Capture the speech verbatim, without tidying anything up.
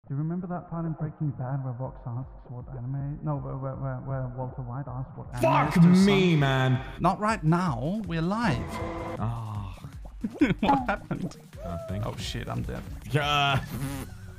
Do you remember that part in Breaking Bad where Vox asks what anime? No, where, where, where, where Walter White asks what anime. Fuck me, son. man. Not right now. We're live. Oh. What happened? Nothing. Oh shit, I'm dead. Yeah.